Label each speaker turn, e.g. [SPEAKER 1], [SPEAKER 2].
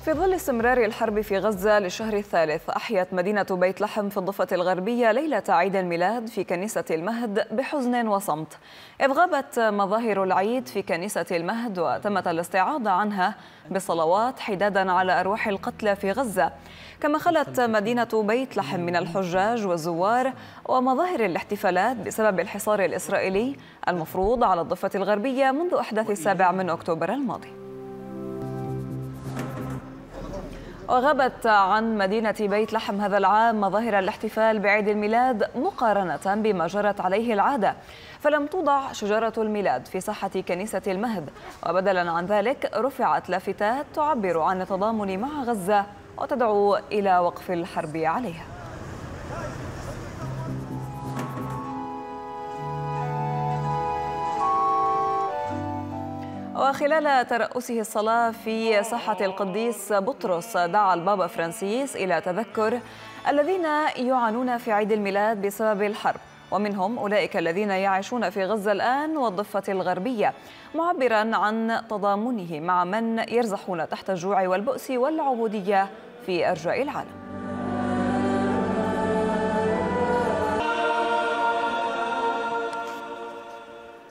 [SPEAKER 1] في ظل استمرار الحرب في غزة للشهر الثالث، أحيت مدينة بيت لحم في الضفة الغربية ليلة عيد الميلاد في كنيسة المهد بحزن وصمت، إذ غابت مظاهر العيد في كنيسة المهد وتمت الاستعاضة عنها بصلوات حدادا على أرواح القتلى في غزة. كما خلت مدينة بيت لحم من الحجاج والزوار ومظاهر الاحتفالات بسبب الحصار الإسرائيلي المفروض على الضفة الغربية منذ أحداث 7 أكتوبر الماضي. وغابت عن مدينة بيت لحم هذا العام مظاهر الاحتفال بعيد الميلاد مقارنة بما جرت عليه العادة، فلم توضع شجرة الميلاد في ساحة كنيسة المهد، وبدلا عن ذلك رفعت لافتات تعبر عن التضامن مع غزة وتدعو إلى وقف الحرب عليها. وخلال ترأسه الصلاة في ساحة القديس بطرس، دعا البابا فرانسيس إلى تذكر الذين يعانون في عيد الميلاد بسبب الحرب، ومنهم أولئك الذين يعيشون في غزة الآن والضفة الغربية، معبرا عن تضامنه مع من يرزحون تحت الجوع والبؤس والعبودية في أرجاء العالم.